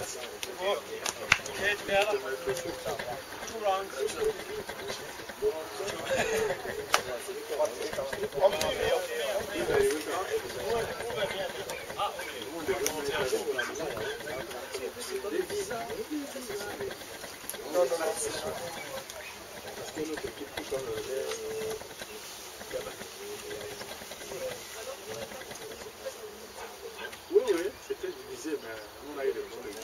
Okay, together. 2 rounds. Oui, oui, c'était divisé, mais on a eu le bon de